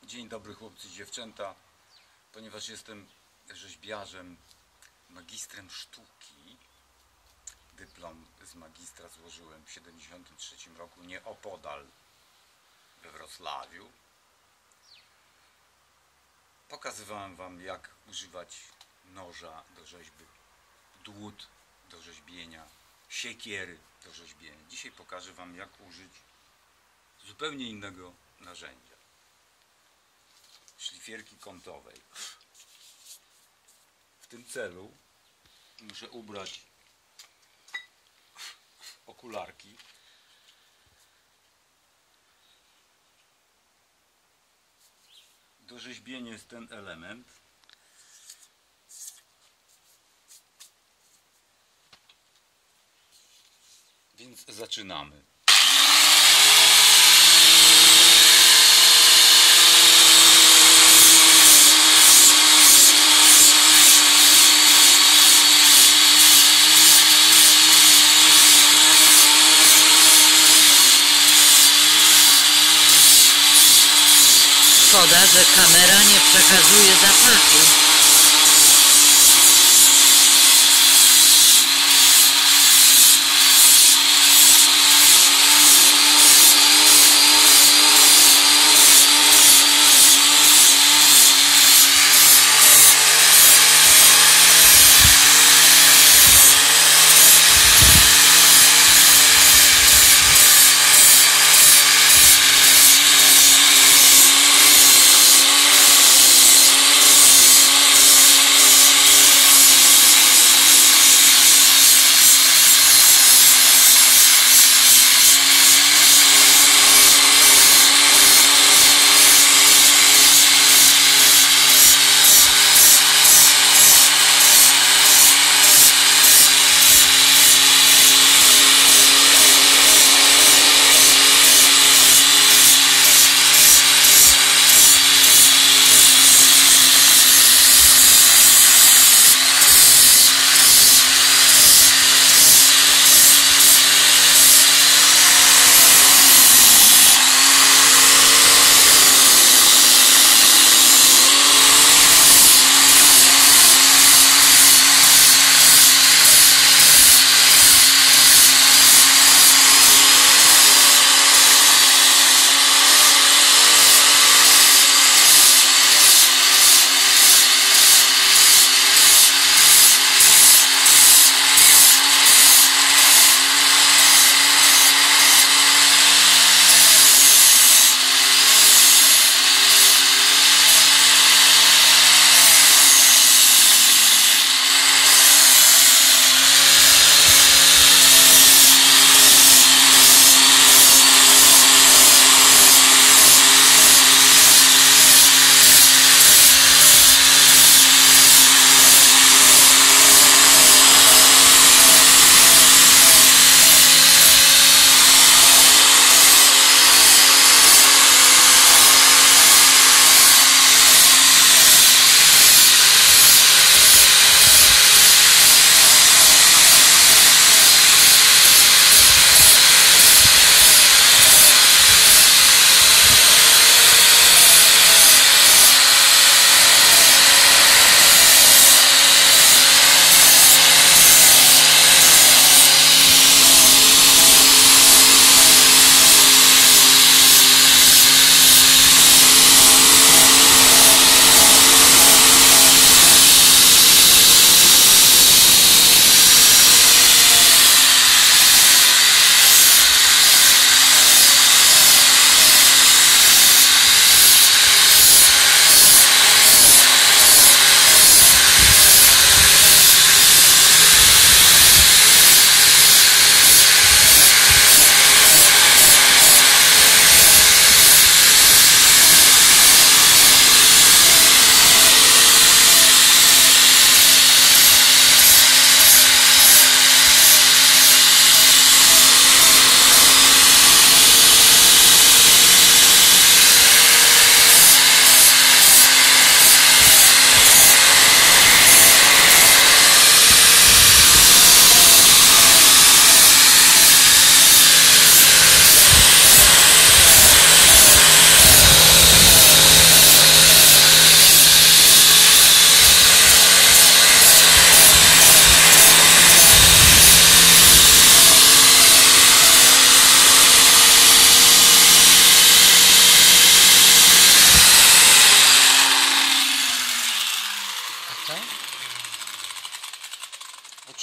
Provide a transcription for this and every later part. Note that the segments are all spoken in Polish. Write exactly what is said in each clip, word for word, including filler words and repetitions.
Dzień dobry chłopcy i dziewczęta. Ponieważ jestem rzeźbiarzem, magistrem sztuki, dyplom z magistra złożyłem w tysiąc dziewięćset siedemdziesiątym trzecim roku nieopodal we Wrocławiu. Pokazywałem wam, jak używać noża do rzeźby, dłut do rzeźbienia, siekiery do rzeźbienia. Dzisiaj pokażę wam, jak użyć zupełnie innego narzędzia, szlifierki kątowej. W tym celu muszę ubrać okularki. Do rzeźbienia jest ten element. Więc zaczynamy. Szkoda, że kamera nie przekazuje zapachu.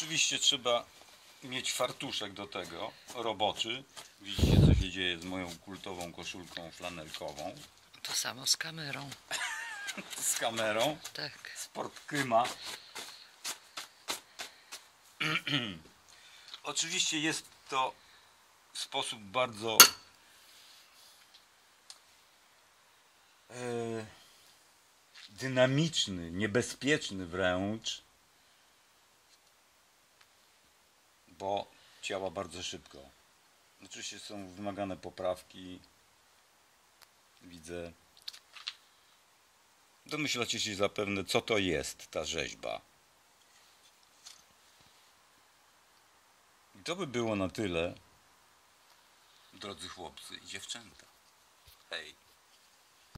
Oczywiście trzeba mieć fartuszek do tego, roboczy. Widzicie, co się dzieje z moją kultową koszulką flanelkową. To samo z kamerą. Z kamerą. Tak. Sport Kryma. Oczywiście jest to w sposób bardzo e, dynamiczny, niebezpieczny wręcz, bo działa bardzo szybko. Oczywiście są wymagane poprawki. Widzę. Domyślacie się zapewne, co to jest ta rzeźba. I to by było na tyle, drodzy chłopcy i dziewczęta. Hej.